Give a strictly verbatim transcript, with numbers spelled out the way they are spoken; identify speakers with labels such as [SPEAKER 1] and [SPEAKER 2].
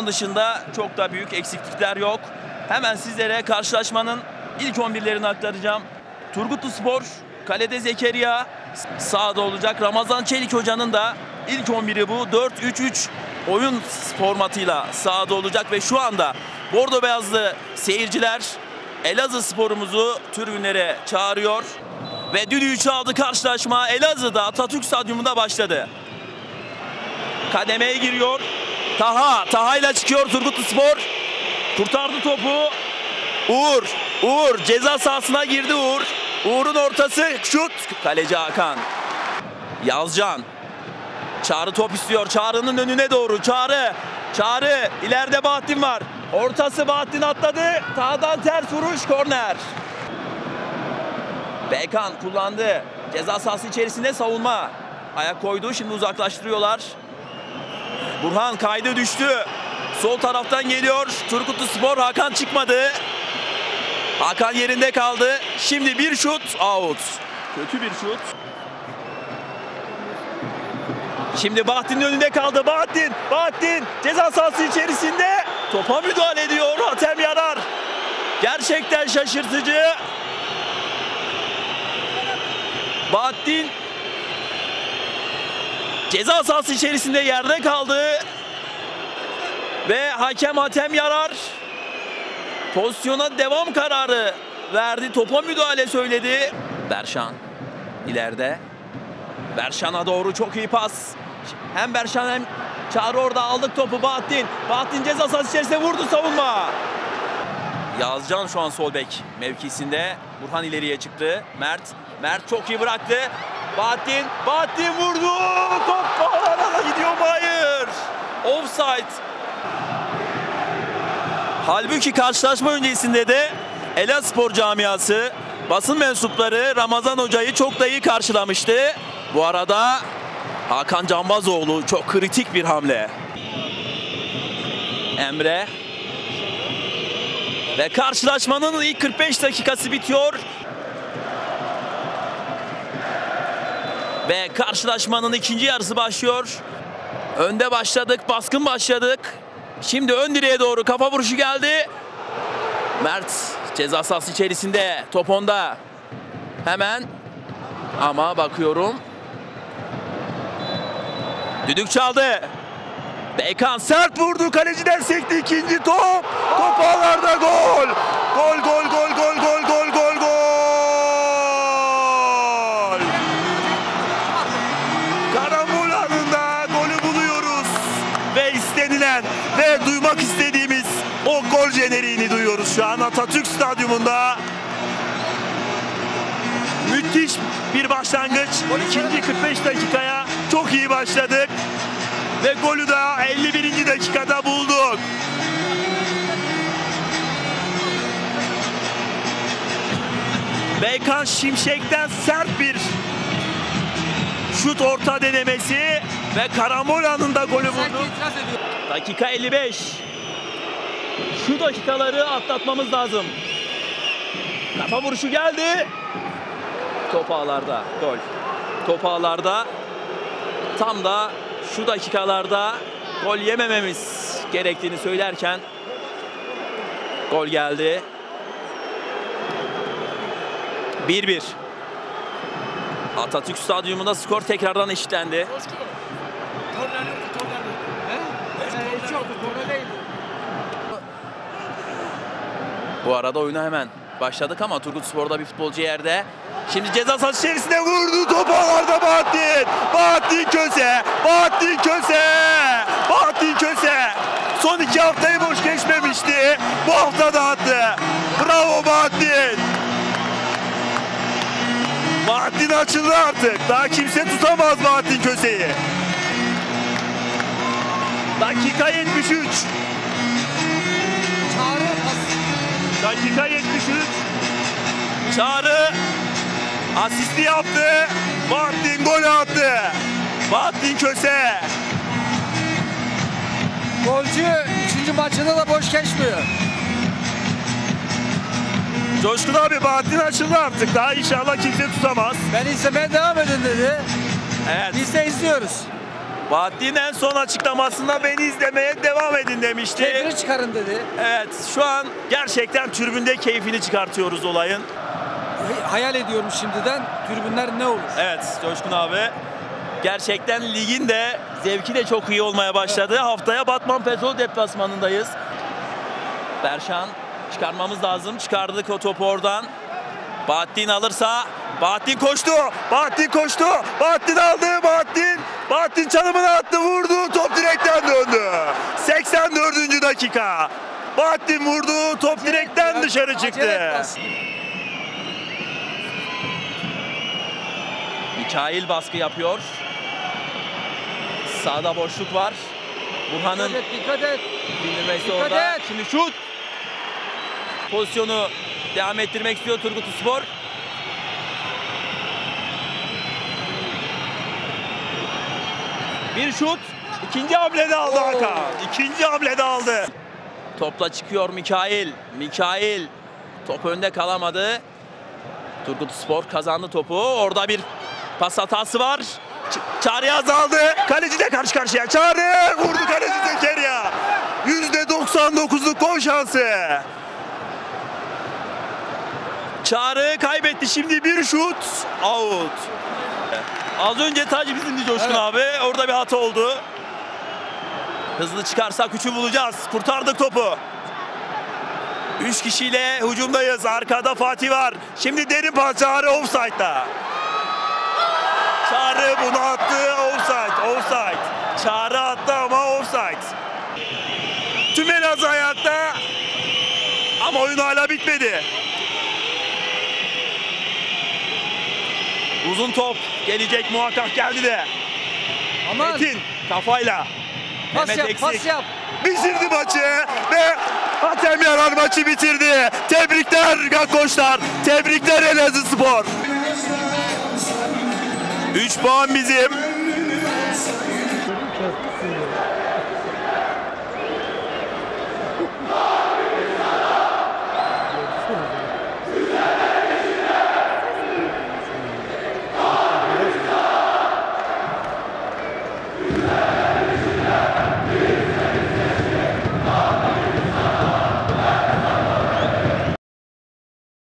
[SPEAKER 1] dışında çok da büyük eksiklikler yok. Hemen sizlere karşılaşmanın ilk on birlerini aktaracağım. Turgutluspor, kalede Zekeriya, sağda olacak. Ramazan Çelik Hoca'nın da ilk on biri bu. dört üç üç oyun formatıyla sahada olacak ve şu anda bordo beyazlı seyirciler Elazığspor'umuzu tribünlere çağırıyor. Ve düdüğü çaldı karşılaşma. Elazığ'da Atatürk Stadyumunda başladı. Kademeye giriyor. Taha, Taha ile çıkıyor Turgutluspor. Kurtardı topu. Uğur, Uğur ceza sahasına girdi Uğur. Uğur'un ortası, şut. Kaleci Hakan. Yazcan. Çağrı top istiyor. Çağrı'nın önüne doğru. Çağrı, Çağrı. İleride Bahattin var. Ortası Bahattin atladı. Taha'dan ters vuruş, korner. Bekan kullandı. Ceza sahası içerisinde savunma. Ayak koydu. Şimdi uzaklaştırıyorlar. Burhan kaydı düştü. Sol taraftan geliyor. Turgutluspor. Hakan çıkmadı. Hakan yerinde kaldı. Şimdi bir şut. Out. Kötü bir şut. Şimdi Bahattin'in önünde kaldı. Bahattin. Bahattin. Ceza sahası içerisinde. Topa müdahale ediyor. Hatem Yarar. Gerçekten şaşırtıcı. Bahattin ceza sahası içerisinde yerde kaldı. Ve hakem Hatem Yarar pozisyona devam kararı verdi. Topa müdahale söyledi. Berşan ileride. Berşan'a doğru çok iyi pas. Hem Berşan hem Çağrı orada, aldık topu. Bahattin. Bahattin ceza sahası içerisinde vurdu, savunma. Yazcan şu an sol bek mevkisinde. Burhan ileriye çıktı. Mert. Mert çok iyi bıraktı. Bahattin. Bahattin vurdu. Top bağlarına gidiyor mu? Hayır. Offside. Halbuki karşılaşma öncesinde de Elazığspor camiası, basın mensupları Ramazan Hoca'yı çok da iyi karşılamıştı. Bu arada Hakan Canbazoğlu çok kritik bir hamle. Emre. Ve karşılaşmanın ilk kırk beş dakikası bitiyor. Ve karşılaşmanın ikinci yarısı başlıyor. Önde başladık, baskın başladık. Şimdi ön direğe doğru kafa vuruşu geldi. Mert ceza sahası içerisinde, top onda. Hemen ama bakıyorum. Düdük çaldı. Bekan sert vurdu, kaleciden sekti ikinci top. Top ağlarda, gol. Gol, gol, gol, gol, gol, gol, gol, gol. Karambol anında golü buluyoruz. Ve istenilen ve duymak istediğimiz o gol jeneriğini duyuyoruz şu an Atatürk Stadyumunda. Müthiş bir başlangıç. İkinci kırk beş dakikaya çok iyi başladık. Ve golü de elli birinci dakikada bulduk. Beykan Şimşek'ten sert bir şut orta denemesi ve karambol anında golü vurdu. Dakika elli beş. Şu dakikaları atlatmamız lazım. Kafa vuruşu geldi. Top ağlarda, gol. Top ağlarda. Tam da şu dakikalarda gol yemememiz gerektiğini söylerken gol geldi. bir bir. Atatürk Stadyumunda skor tekrardan eşitlendi. Bu arada oyuna hemen başladık ama Turgutluspor'da bir futbolcu yerde. Şimdi ceza sahası içerisinde vurdu, top ağlarda Bahattin. Bahattin Köse, Bahattin Köse, Bahattin Köse. Son iki haftayı boş geçmemişti. Bu hafta da attı. Bravo Bahattin. Bahattin açıldı artık. Daha kimse tutamaz Bahattin Köse'yi. Dakika yetmiş üç. Dakika yetmiş üç. Çağrı asisti yaptı. Bahattin golü attı. Bahattin Köse.
[SPEAKER 2] Golcü üçüncü maçında da boş geçmiyor.
[SPEAKER 1] Coşkun abi, Bahattin açıldı artık. Daha inşallah kimse tutamaz.
[SPEAKER 2] Ben izlemeye devam edin dedi.
[SPEAKER 1] Evet.
[SPEAKER 2] Biz de izliyoruz.
[SPEAKER 1] Bahattin en son açıklamasında beni izlemeye devam edin demişti.
[SPEAKER 2] Keyfini çıkarın dedi.
[SPEAKER 1] Evet, şu an gerçekten tribünde keyfini çıkartıyoruz olayın.
[SPEAKER 2] Hayal ediyorum şimdiden tribünler ne olur?
[SPEAKER 1] Evet Coşkun abi. Gerçekten ligin de zevki de çok iyi olmaya başladı. Evet. Haftaya Batman Petrol deplasmanındayız. Berşan çıkarmamız lazım. Çıkardık o topu oradan. Bahattin alırsa. Bahattin koştu. Bahattin koştu. Bahattin aldı. Bahattin. Bahattin çalımını attı. Vurdu. Top direkten döndü. seksen dördüncü dakika. Bahattin vurdu. Top direkten dışarı çıktı. Mikail baskı yapıyor. Sağda boşluk var. Burhan'ın
[SPEAKER 2] dikkat et, dikkat et.
[SPEAKER 1] bindirmesi orada. Et. Şimdi şut. Pozisyonu devam ettirmek istiyor Turgutluspor. Bir şut. İkinci hamlede aldı Hakan. İkinci hamlede aldı. Topla çıkıyor Mikail. Mikail. Top önde kalamadı. Turgutluspor kazandı topu. Orada bir pas hatası var. Ç- Çağrı azaldı. Kaleci de karşı karşıya. Çağrı vurdu kaleci Zekeriya. yüzde doksan dokuzluk gol şansı. Çağrı kaybetti. Şimdi bir şut. Out. Az önce taç bizimdi Coşkun evet. abi. Orada bir hata oldu. Hızlı çıkarsak üçü bulacağız. Kurtardık topu. Üç kişiyle hücumdayız. Arkada Fatih var. Şimdi derin pas. Çağrı offside'da. Çağrı bunu attı. Offside. Offside. Çağrı attı ama offside. Tüm Elazığ ayakta. Ama oyun hala bitmedi. Uzun top gelecek muhakkak, geldi de.
[SPEAKER 2] Aman.
[SPEAKER 1] Metin kafayla.
[SPEAKER 2] Pas
[SPEAKER 1] Mehmet
[SPEAKER 2] yap,
[SPEAKER 1] eksik.
[SPEAKER 2] pas yap.
[SPEAKER 1] Bitirdi maçı ve Hatem Yarar maçı bitirdi. Tebrikler Gakkoşlar. Tebrikler Elazığspor. üç puan bizim.